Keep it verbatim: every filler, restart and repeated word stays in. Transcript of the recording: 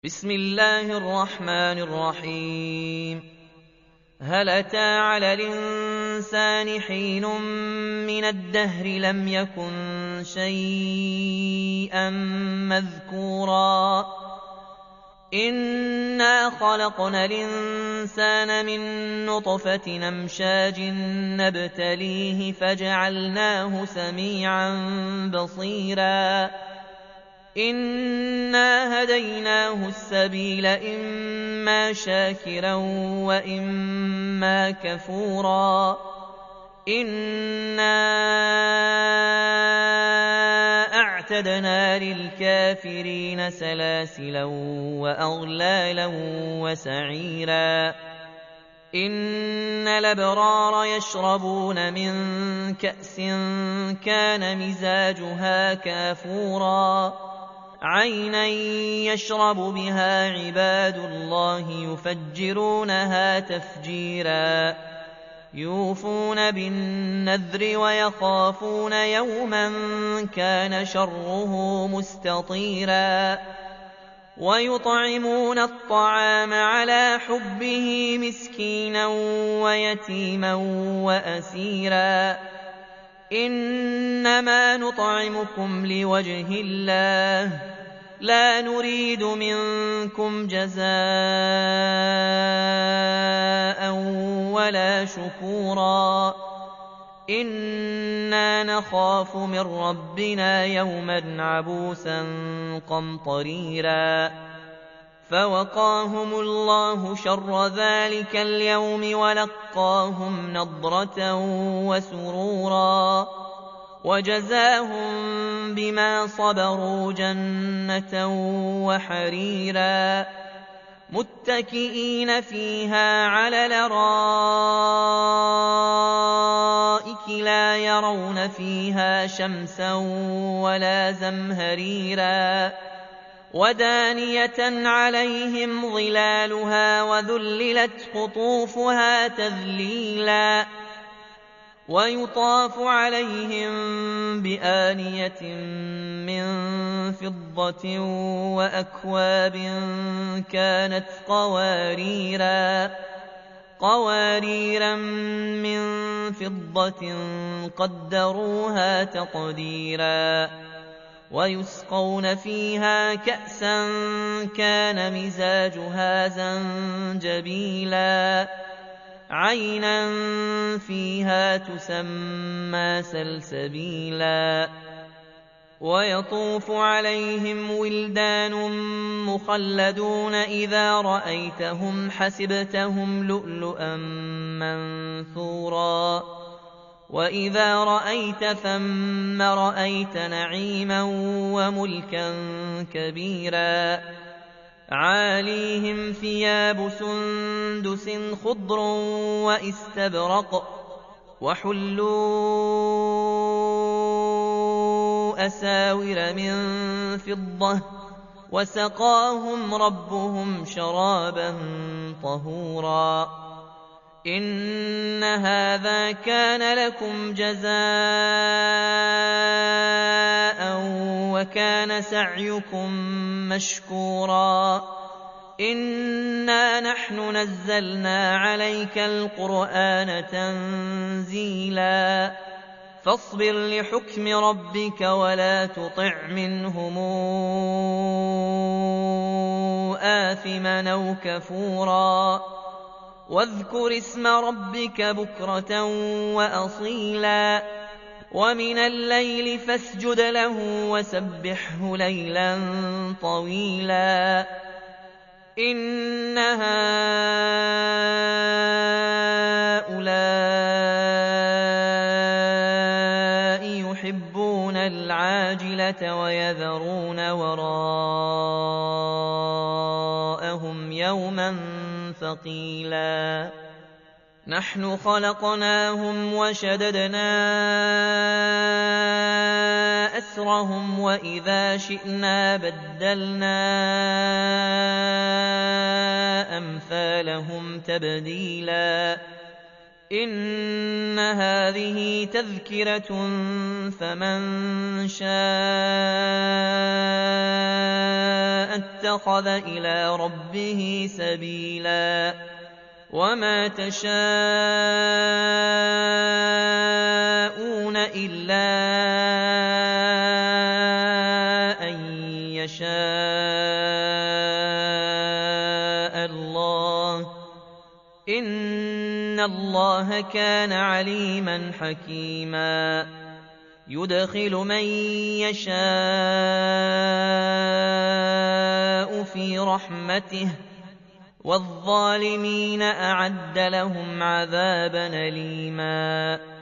بسم الله الرحمن الرحيم هل أتى على الإنسان حين من الدهر لم يكن شيئا مذكورا إنا خلقنا الإنسان من نطفة أمشاج نبتليه فجعلناه سميعا بصيرا إنا هديناه السبيل إما شاكرا وإما كفورا إنا أعتدنا للكافرين سلاسلا وأغلالا وسعيرا إن الأبرار يشربون من كأس كان مزاجها كافورا عينا يشرب بها عباد الله يفجرونها تفجيرا يوفون بالنذر ويخافون يوما كان شره مستطيرا ويطعمون الطعام على حبه مسكينا ويتيما وأسيرا إنما نطعمكم لوجه الله لا نريد منكم جزاء ولا شكورا إنا نخاف من ربنا يوما عبوسا قمطريرا فوقاهم الله شر ذلك اليوم ولقاهم نضرة وسرورا وجزاهم بما صبروا جنة وحريرا متكئين فيها على الأرائك لا يرون فيها شمسا ولا زمهريرا ودانية عليهم ظلالها وذللت قطوفها تذليلا ويطاف عليهم بآنية من فضة وأكواب كانت قواريرا قواريرا من فضة قدروها تقديرا ويسقون فيها كأسا كان مزاجها زنجبيلا عينا فيها تسمى سلسبيلا ويطوف عليهم ولدان مخلدون إذا رأيتهم حسبتهم لؤلؤا منثورا وإذا رأيت ثم رأيت نعيما وملكا كبيرا عاليهم ثياب سندس خضر واستبرق وحلوا أساور من فضة وسقاهم ربهم شرابا طهورا إن هذا كان لكم جزاء وكان سعيكم مشكورا إنا نحن نزلنا عليك القرآن تنزيلا فاصبر لحكم ربك ولا تطع منهم آثما أو كفورا واذكر اسم ربك بكرة وأصيلا ومن الليل فاسجد له وسبحه ليلا طويلا إن هؤلاء يحبون العاجلة ويذرون وراءهم يوما ثقيلا نحن خلقناهم وشددنا أسرهم وإذا شئنا بدلنا أمثالهم تبديلا إن هذه تذكرة فمن شاء اتخذ إلى ربه سبيلا وما تشاءون إلا أن يشاء الله إن الله كان عليما حكيما يدخل من يشاء في رحمته والظالمين أعد لهم عذابا أليما